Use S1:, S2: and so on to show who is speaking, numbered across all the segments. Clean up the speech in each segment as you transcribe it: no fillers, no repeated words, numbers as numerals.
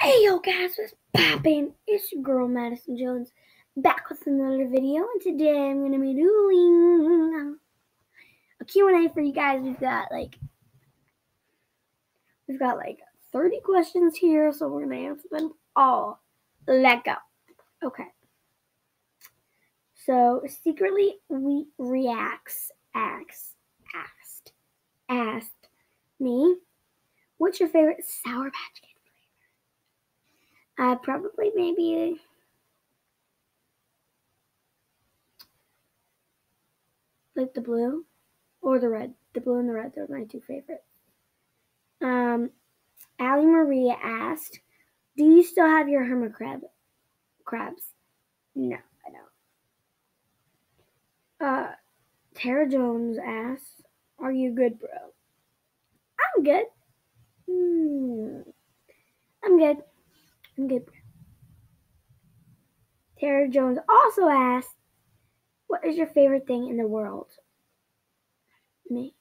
S1: Hey yo guys, what's poppin'? It's your girl Madison Jones back with another video, and today I'm gonna be doing a Q&A for you guys. We've got like 30 questions here, so we're gonna answer them all. Let go. Okay. So secretly we asked me, what's your favorite Sour Patch Kid flavor? Probably maybe like the blue or the red. The blue and the red, they're my two favorites. Allie Maria asked, do you still have your hermit crabs? No, I don't. Tara Jones asks, are you good, bro? I'm good. I'm good. I'm good, bro. Tara Jones also asked, what is your favorite thing in the world? Me.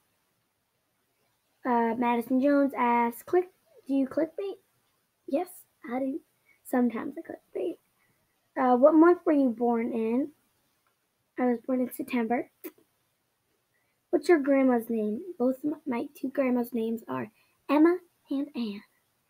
S1: Madison Jones asks, do you clickbait? Yes, I do. Sometimes I clickbait. What month were you born in? I was born in September. What's your grandma's name? Both my two grandma's names are Emma and Ann.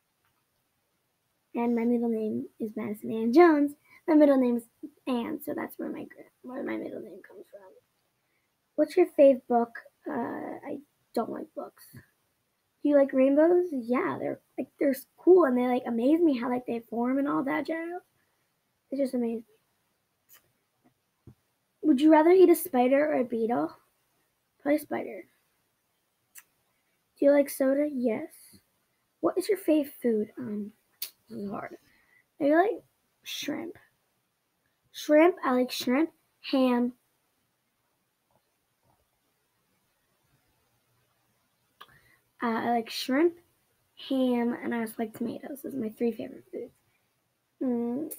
S1: And my middle name is Madison Ann Jones. My middle name is Ann, so that's where my middle name comes from. What's your fave book? I don't like books. Do you like rainbows? Yeah, they're cool and they amaze me how they form and all that jazz. It just amazes me. Would you rather eat a spider or a beetle? Probably a spider. Do you like soda? Yes. What is your fave food? This is hard. I like shrimp. I like shrimp, ham. I like shrimp, ham, and I also like tomatoes. Those are my three favorite foods.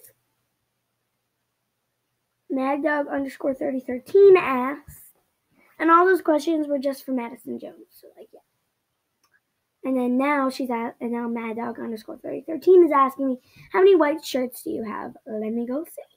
S1: Magdog_3013 asks, and all those questions were just for Madison Jones. So yeah. And then now now Maddog_3013 is asking me, how many white shirts do you have? Let me go see.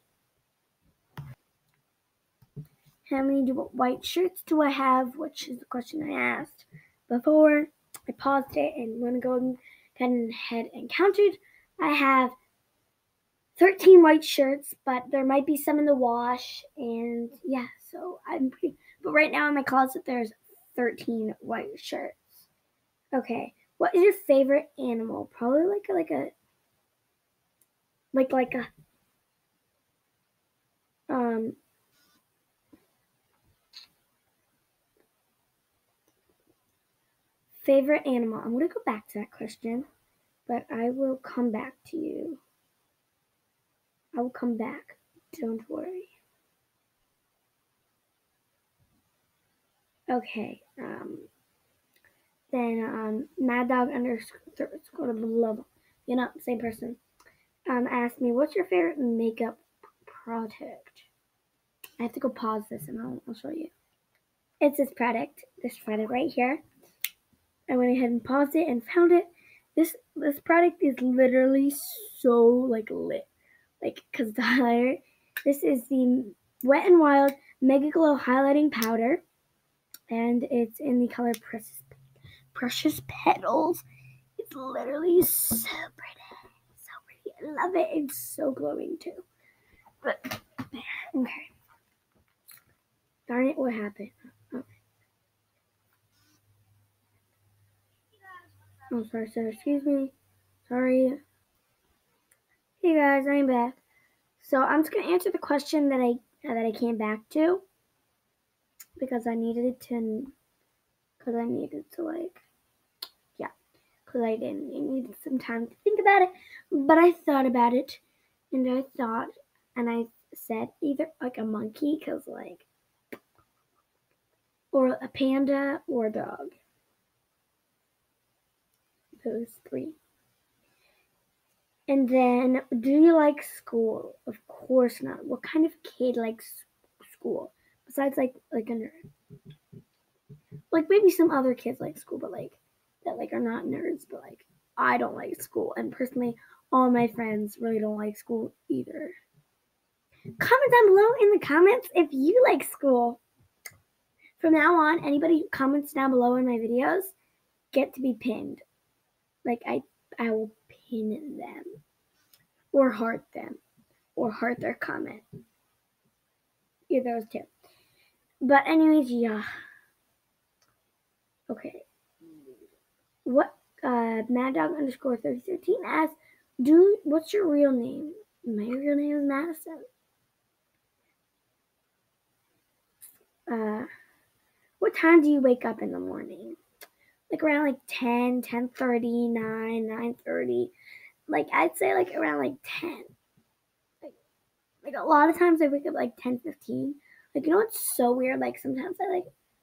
S1: How many white shirts do I have? Which is the question I asked before. I paused it and went ahead and counted. I have 13 white shirts, but there might be some in the wash. And yeah, so but right now in my closet there's 13 white shirts. Okay, what is your favorite animal? Probably like a favorite animal. I'm going to go back to that question, but I will come back to you. I will come back. Don't worry. Okay. Then Mad Dog _ same person. Asked me, what's your favorite makeup product? I have to go pause this and I'll show you. It's this product right here. I went ahead and paused it and found it. This product is literally so lit. Cause the highlighter. This is the Wet n Wild Mega Glow Highlighting Powder, and it's in the color Precious Petals. It's literally so pretty. I love it. It's so glowing too. But okay. Darn it! What happened? Oh, sorry, sir. Excuse me. Sorry. Hey guys, I'm back. So I'm just gonna answer the question that I came back to because I needed to because I needed some time to think about it. But I thought about it, and I said either a monkey, or a panda or a dog. Those three. And then, do you like school? Of course not. What kind of kid likes school? Besides, a nerd. Maybe some other kids like school, but that are not nerds. But I don't like school. And personally, all my friends really don't like school either. Comment down below in the comments if you like school. From now on, anybody who comments down below in my videos get to be pinned. Like, I will pin them. Or heart them. Or heart their comment. Either those two. But anyways, yeah. Okay. What, MadDog_3013 asks, what's your real name? My real name is Madison. What time do you wake up in the morning? Like around like 10, 10:30, 9, 9:30. Like I'd say like around like 10. Like a lot of times I wake up like 10:15. Like, you know what's so weird? Like sometimes I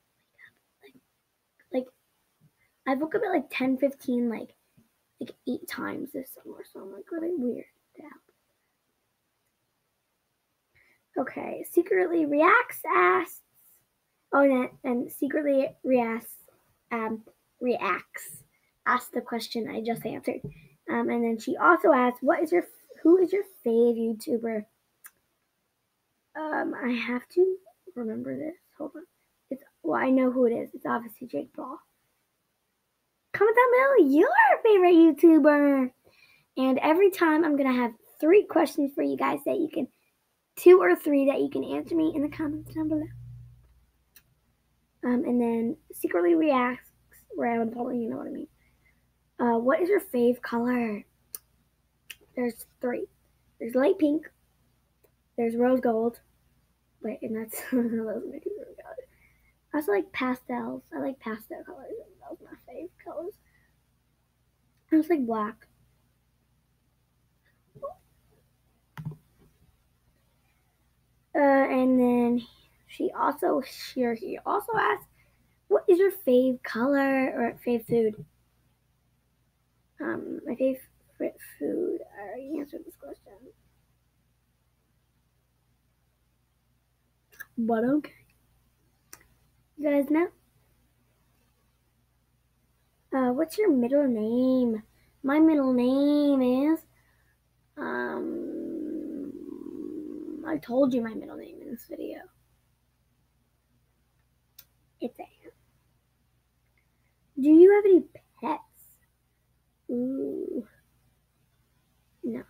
S1: like I woke up at like 10:15 like 8 times this summer, so I'm like really weird. Okay, Secretly Reacts asks. Oh, and Secretly Reacts asked the question I just answered. And then she also asked, who is your fave YouTuber? I have to remember this. Hold on. I know who it is. It's obviously Jake Paul. Comment down below your favorite YouTuber. And every time I'm gonna have 3 questions for you guys that you can, 2 or 3 that you can answer me in the comments down below. And then Secretly Reacts, round ball, you know what I mean. What is your fave color? There's 3. There's light pink. There's rose gold. Wait, and that's those are my 2 favorite colors. I also like pastels. I like pastel colors. Those are my fave colors. I just like black. And then he also asked, what is your fave color or fave food? My favorite food. I already answered this question. But okay. You guys know? What's your middle name? My middle name is, I told you my middle name in this video. It's Anne. Do you have any pets? Ooh. No.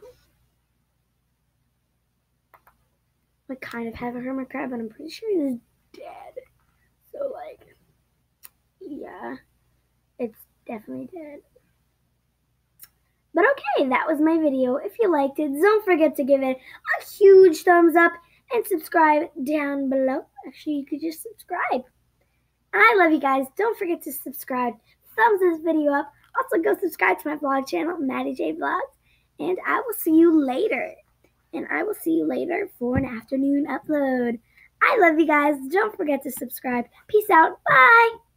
S1: I kind of have a hermit crab, but I'm pretty sure he's dead. So, like, yeah, it's definitely dead. But okay, that was my video. If you liked it, don't forget to give it a huge thumbs up and subscribe down below. Actually, you could just subscribe. I love you guys. Don't forget to subscribe. Thumbs this video up. Also, go subscribe to my vlog channel, Maddie J Vlogs. And I will see you later. For an afternoon upload. I love you guys. Don't forget to subscribe. Peace out. Bye.